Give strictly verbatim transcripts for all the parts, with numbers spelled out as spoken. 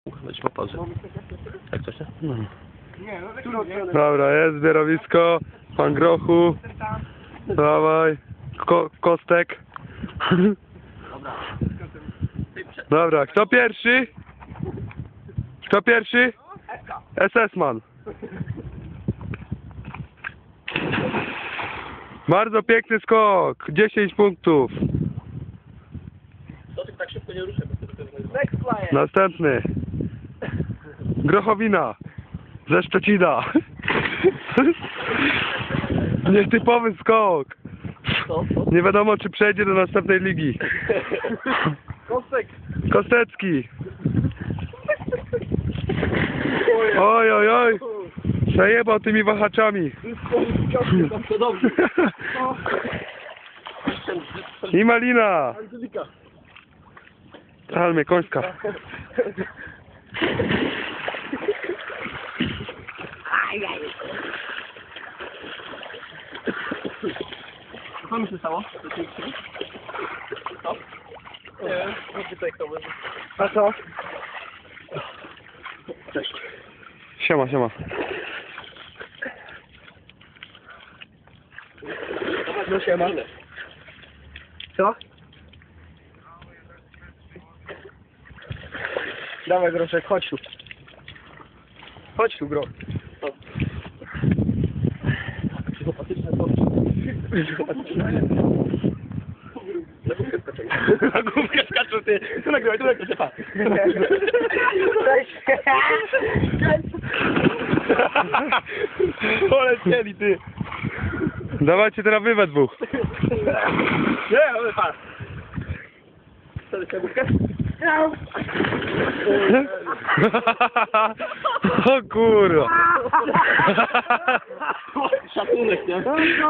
Leci po pauzy. Jak coś, nie? No. Nie, Dobra, jest zbiorowisko. Pan Grochu. Dawaj. Ko kostek. Dobra, kto pierwszy? Kto pierwszy? S S man. Bardzo piękny skok. dziesięć punktów. To tak szybko nie ruszę. Next flyer. Następny. Grochowina. Ze Szczecina. Nietypowy skok. Co? Co? Nie wiadomo, czy przejdzie do następnej ligi. Kostek. Kostecki. Oj, oj, oj. Zajebał tymi wahaczami. To dobrze. I malina. Angelika. Almie końska. Co mi się stało? Co? Nie wiem, nie pytaj kto będzie. A co? Cześć. Siema, siema. No siema. Co? Dawaj Groszek, chodź tu. Chodź tu, Gro. Psychopatyczne to... Na główkę skaczę. Na główkę skaczę, ty. Tu nagrywaj, tu nagrywaj, pa. Polecieli, ty. Dawajcie teraz wy we dwóch. Nie, ale pa. Wtedy na główkę? O kurwa. Szacunek, nie?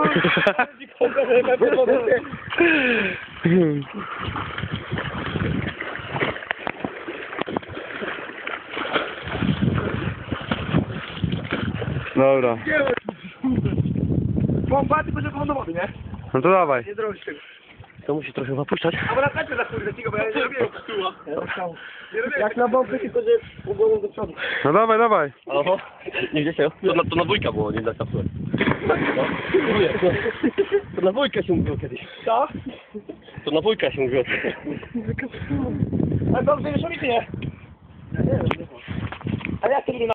Dobra. Pompa, ty będzie do wody, nie? No to dawaj. Nie zrobisz tego. To musi trochę napuszczać. A bo na tacie za kurde, cicho, bo ja nie robię psuła. Jak na boku, tylko że głową do przodu. No dawaj, dawaj. Oho. Nie gdzie się? To na, to na wujka było, nie dla kapsułek. No. To na wujka się mówiło kiedyś. Co? To na wujka się mówiło. A dobrze, już robicie, nie? A jak ty